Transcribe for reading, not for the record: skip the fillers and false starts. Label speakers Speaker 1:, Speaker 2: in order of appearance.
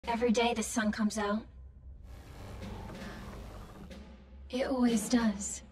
Speaker 1: Every day the sun comes out. It always does.